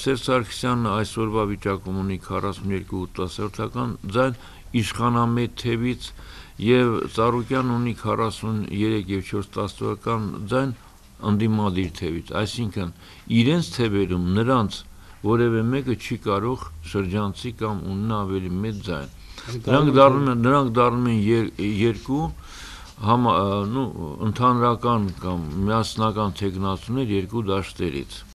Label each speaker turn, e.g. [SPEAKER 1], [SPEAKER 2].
[SPEAKER 1] Սերժ Սարգսյանն այսօրվա վիճակում ունի 42.8 ձայն իշխանամետ թևից եւ Ծառուկյան ունի 43 եւ 4 ձայն ընդդիմադիր թևից, այսինքն իրենց թևերում նրանց որևէ մեկը չի կարող շրջանցի կամ ունենա ավելի մեծ ձայն։ Նրանք դառնում են երկու ընդհանրական կամ միասնական թեկնածուներ երկու դաշտերից։